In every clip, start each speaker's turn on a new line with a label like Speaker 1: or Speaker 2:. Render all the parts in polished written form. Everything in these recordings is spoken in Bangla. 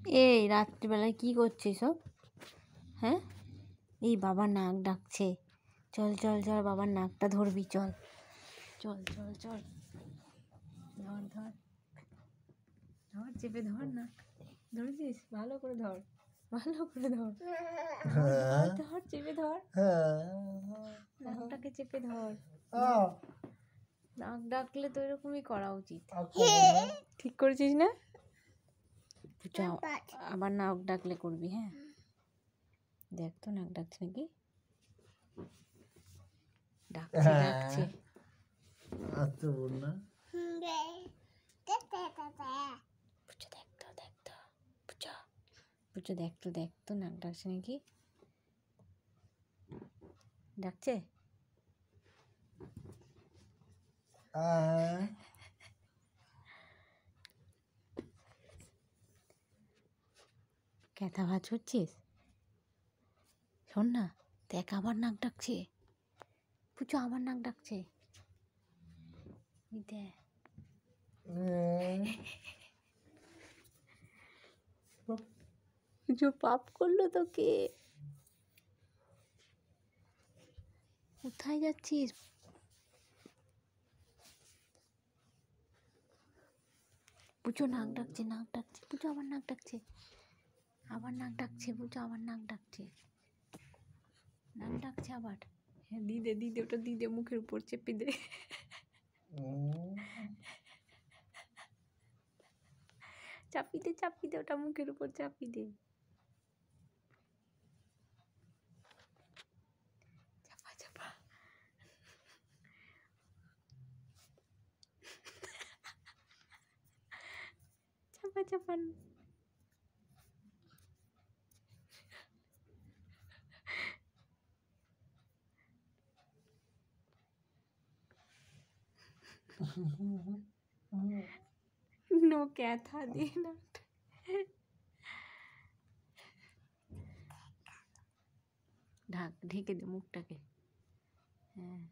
Speaker 1: এই রাত্রিবেলায় কি করছিস সব? হ্যাঁ, এই বাবার নাক ডাকছে। চল চল চল, বাবার নাকটা ধরবি। চল চল চল চল, ধর ধর ধর, চেপে ধর না। ধরেছিস? ভালো করে ধর, ভালো করে ধর, ধর ধর, চেপে ধর, নাকটাকে চেপে ধর। নাক ডাকলে তো এরকমই করা উচিত। ঠিক করেছিস না? আবার নাক ডাকলে করবি। হ্যাঁ, দেখ তো নাক ডাকছে নাকি। ডাকছে ডাকছে।
Speaker 2: আচ্ছা বল না।
Speaker 1: পুচো দেখ তো, দেখ তো, পুচো পুচো দেখ তো, দেখ তো নাক ডাকছে নাকি। ডাকছে? ক্যাথা ভাজ হচ্ছিস? শোন না, দেখ আবার নাক ডাকছে। পুচো আবার নাক ডাকছে। দেখ, পুচো পাপ করলো তোকে। কোথায় যাচ্ছিস? পুচো নাক ডাকছে, নাক ডাকছে। পুচো আবার নাক ডাকছে, আবার নাক ডাকছে। পুচো আবার নাক ডাকছে, নাক ডাকছে আবার। হ্যাঁ, দিদে দিদে, ওটা দিদে, মুখের উপর চেপে দে। চাপি দে, চাপি দে, ওটা মুখের উপর চাপি দে। চাপা চাপা। চাপা চাপা। নো ক্যাথা দে না। ঢাক, ঢেকে দে মুখটাকে। হ্যাঁ,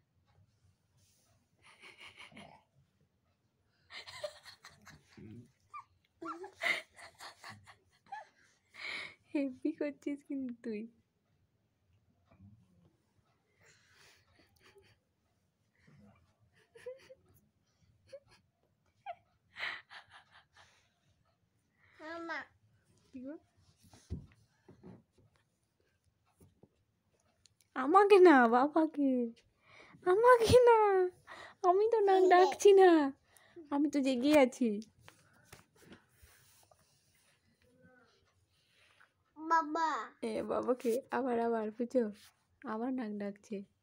Speaker 1: হেব্বি করছিস কিন্তু তুই। আমাকে না, বাবাকে। আমাকে না, আমি তো নাক ডাকছি না, আমি তো জেগে আছি। বাবা, এ বাবাকে আবার আবার পুচো আবার নাক ডাকছে।